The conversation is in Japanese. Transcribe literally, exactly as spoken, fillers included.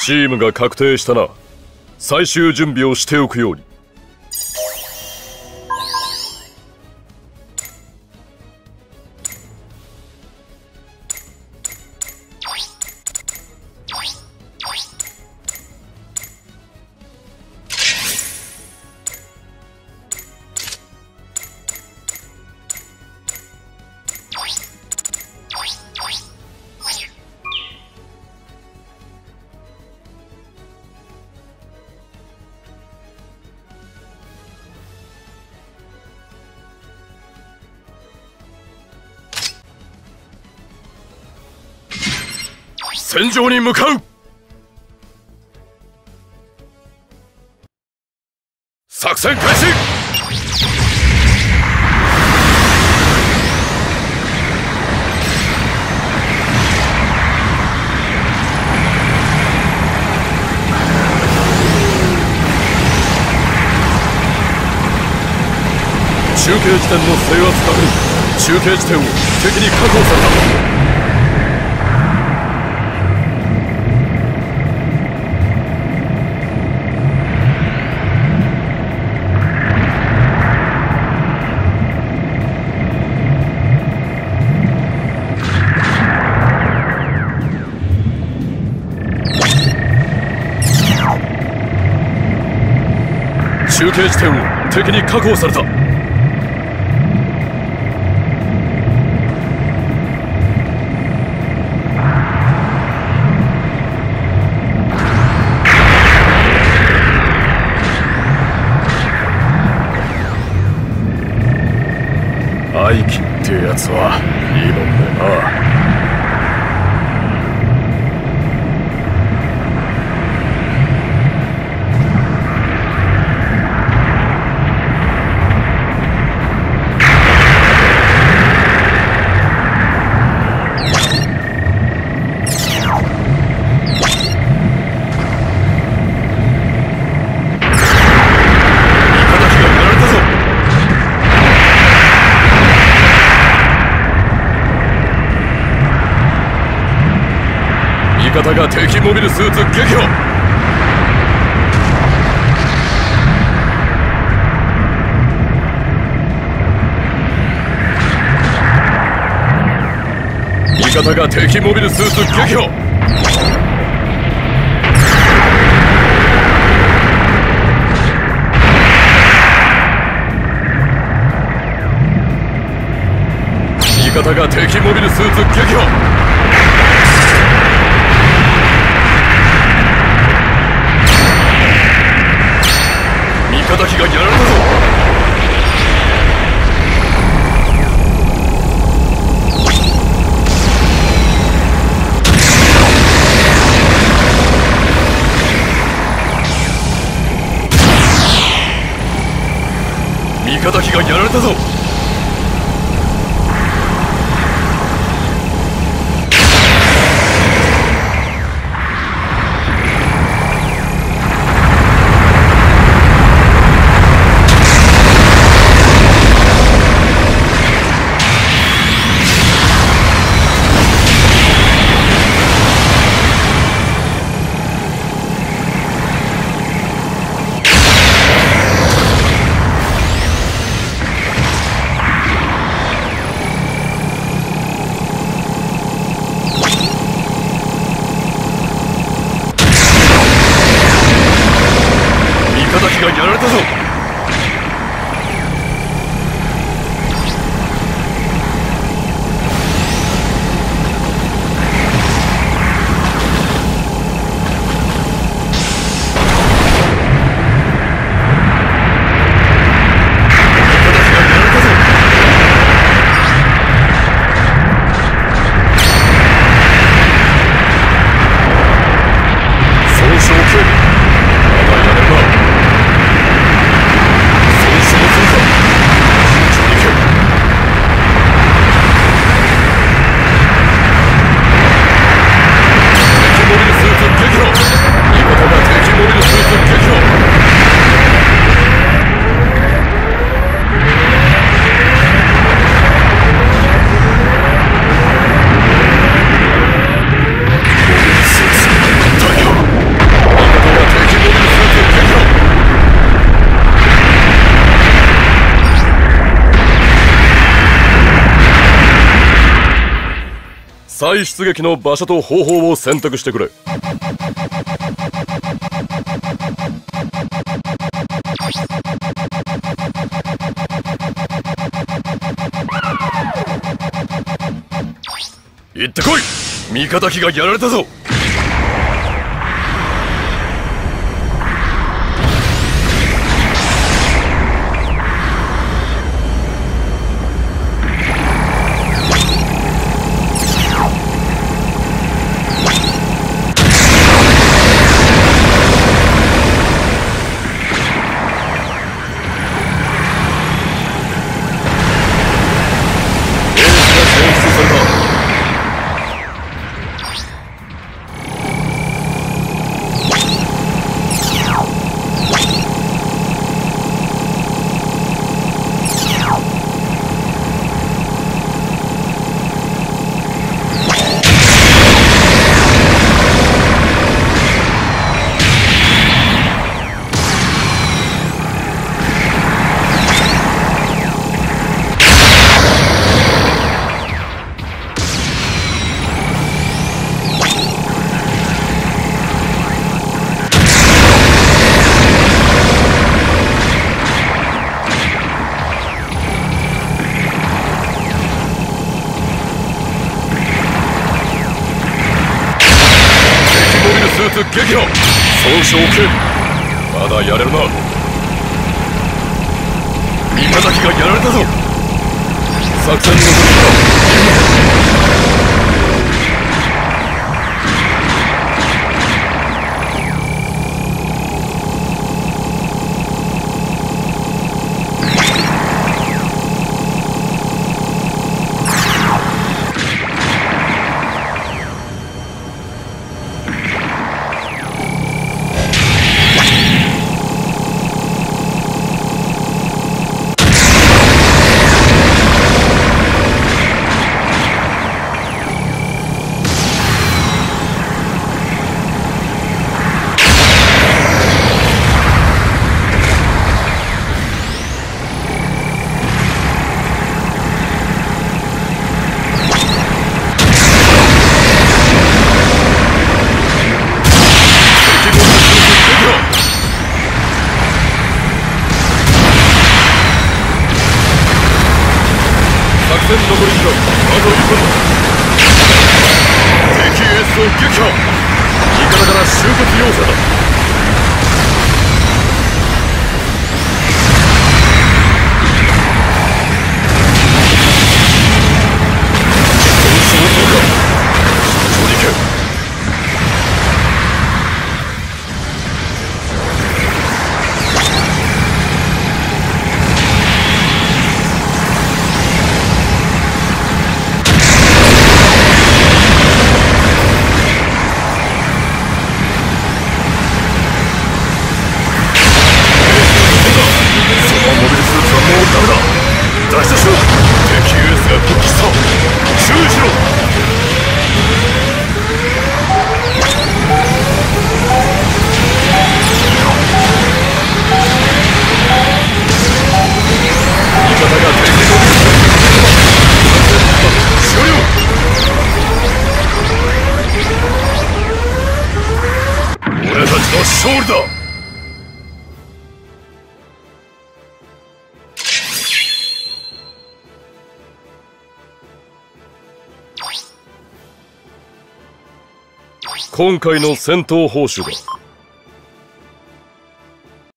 チームが確定したな。最終準備をしておくように。戦場に向かう。作戦開始。中継地点の制圧確認。中継地点を敵に確保された。中継地点を敵に確保された。愛機ってやつはいいもんだな。味方が敵モビルスーツ撃破。味方が敵モビルスーツ撃破。味方が敵モビルスーツ撃破。味方機がやられたぞ。味方機がやられたぞ。がやられたぞ。 味再出撃の場所と方法を選択してくれ。行ってこい。味方機がやられたぞ。撃破。損傷を受け。まだやれるな。味方機がやられたぞ。作戦の続きだ。残り時間あといっぷんだ。敵エースを撃破。味方から集結要請だ。損傷どうか。慎重に行け。勝利だ。今回の戦闘報酬だ。